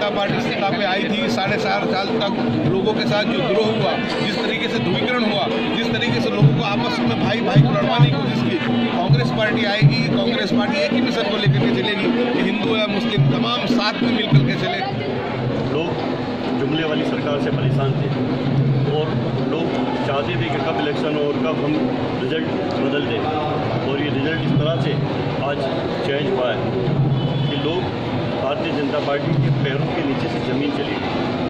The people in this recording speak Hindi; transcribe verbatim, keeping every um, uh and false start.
जनता पार्टी सत्ता पे आई थी, साढ़े चार साल तक लोगों के साथ जो द्रोह हुआ, जिस तरीके से ध्रुवीकरण हुआ, जिस तरीके से लोगों को आपस में भाई भाई को लड़वाने की कोशिश की, कांग्रेस पार्टी आएगी, कांग्रेस पार्टी एक ही मिशन को लेकर के चलेगी कि हिंदू या मुस्लिम तमाम साथ में मिलकर के चले। लोग जुमले वाली सरकार से परेशान थे और लोग चाहते थे कि कब इलेक्शन हो और कब हम रिजल्ट बदल दें, और ये रिजल्ट इस तरह से आज चेंज हुआ है कि लोग भारतीय जनता पार्टी के पैरों के नीचे से ज़मीन चली गई।